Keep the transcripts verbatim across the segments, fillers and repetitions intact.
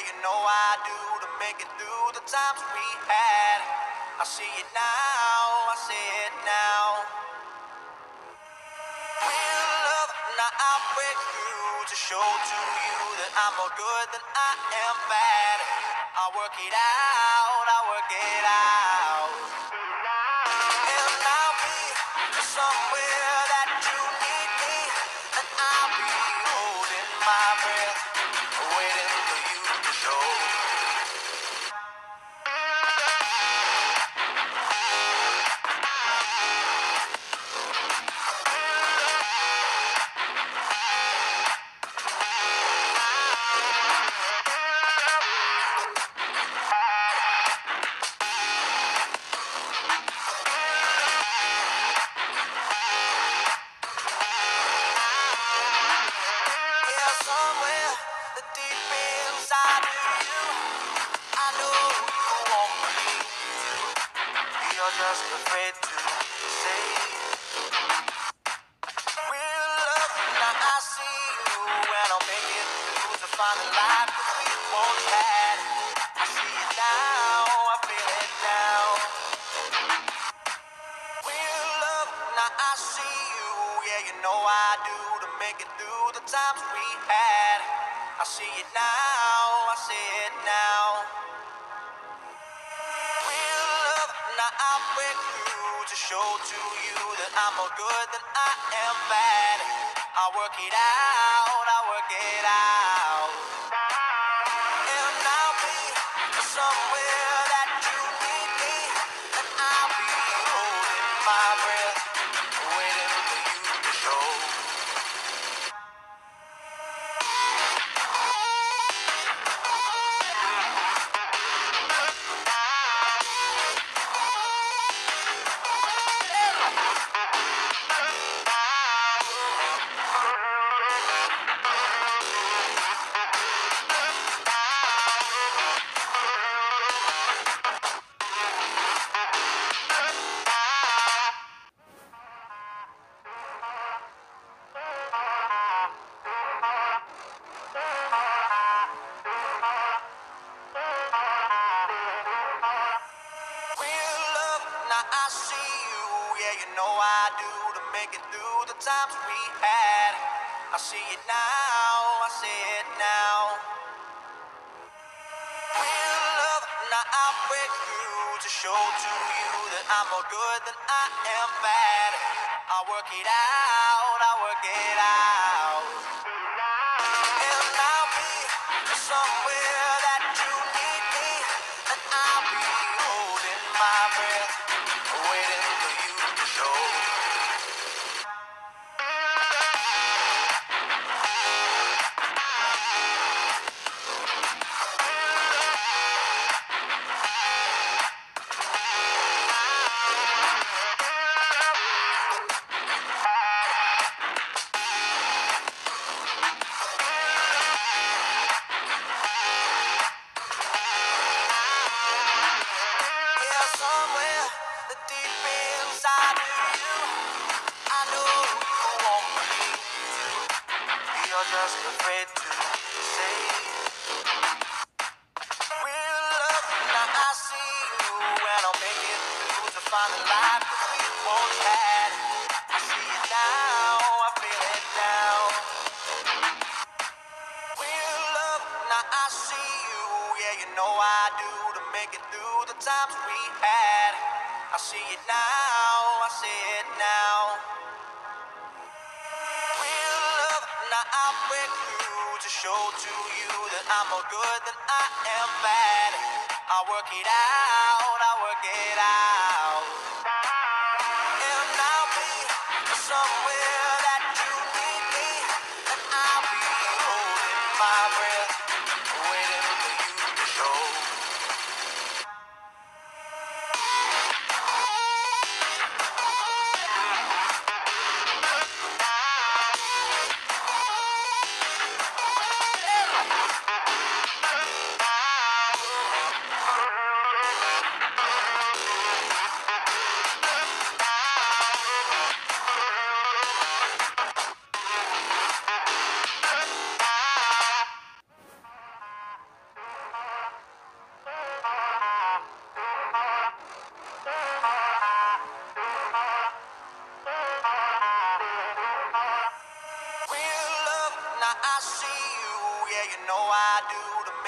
you know I do to make it through the times we had. I see it now, I see it now. Real love, now I break through to show to you that I'm more good than I am bad. I work it out, I work it out. And I'll be somewhere that you need me, and I'll be holding my breath, waiting for you to show. Yeah, somewhere deep inside of you, I know you want me to. You're just afraid to say real love. Now I see you, and I'll make it through to find a life that we once had. I see it now, I feel it now. Real love, now I see you, yeah, you know I do to make it through the times we had. I see it now, I see it now. Real love, now I break through to show to you that I'm more good than I am bad. I work it out, I work it out. And I'll be somewhere that you need me, and I'll be holding my breath, waiting for you to show. Real love, now I see you, yeah, you know I do to make it through the times we had. I see it now, I see it now. Real love, now I break through to show to you that I'm more good than I am bad. I work it out, I work it out. And I'll be somewhere that you need me, and I'll be holding my breath, waiting for you to show. Yeah, somewhere deep inside of you, I know you want me to. You're just afraid to say real love. Now I see you, and I'll make it through to find a life that we once had. I see it now, I feel it now. Real love, now I see you, yeah, you know I do to make it through the times we had. I see it now, I see it now. Real love, now I break through to show to you that I'm more good than I am bad. I work it out, I work it out. And I'll be somewhere that you need me, and I'll be holding my breath, waiting for you to show.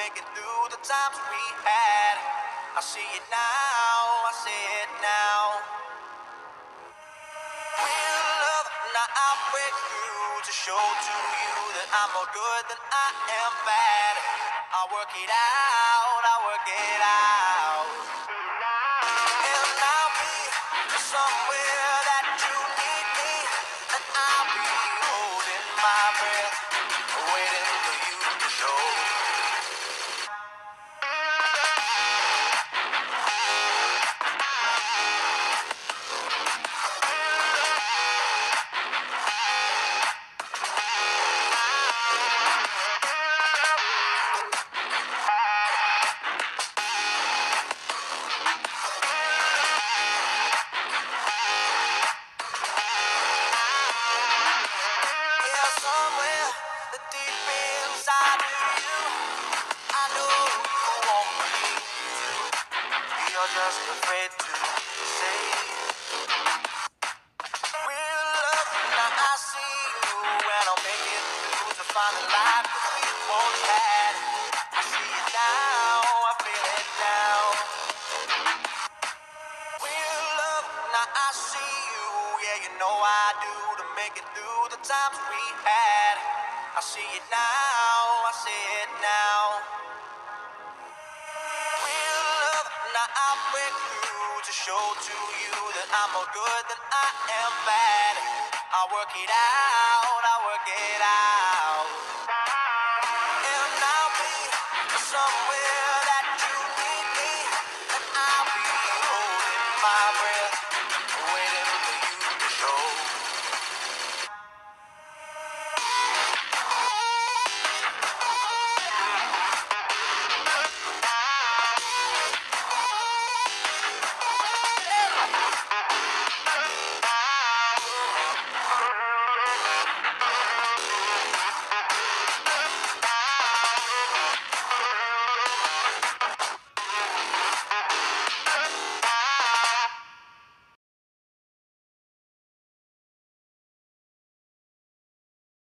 make it through the times we had. I see it now, I see it now. Real love, now I break through to show to you that I'm more good than I am bad. I work it out, I work it out. And I'll be somewhere that you need me, and I'll be holding my breath, waiting for you to show. Yeah, somewhere deep inside of you, I know you want me to. You're just afraid to say real love. Now I see you and I'll make it through to find the life that we once had. I see it now, I feel it now. Real love, now I see you, yeah, you know I do, to make it through the times we had. I see it now, I see it now. Real love, now I break through to show to you that I'm more good than I am bad. I work it out, I work it out. And I'll be somewhere